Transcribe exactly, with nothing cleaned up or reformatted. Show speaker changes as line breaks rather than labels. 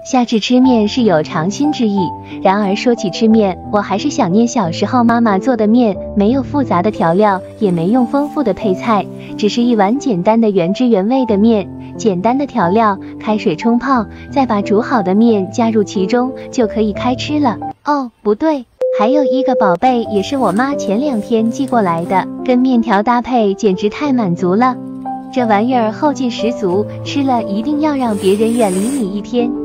夏至吃面是有尝新之意，然而说起吃面，我还是想念小时候妈妈做的面，没有复杂的调料，也没用丰富的配菜，只是一碗简单的原汁原味的面，简单的调料，开水冲泡，再把煮好的面加入其中，就可以开吃了。哦，不对，还有一个宝贝，也是我妈前两天寄过来的，跟面条搭配简直太满足了。这玩意儿后劲十足，吃了一定要让别人远离你一天。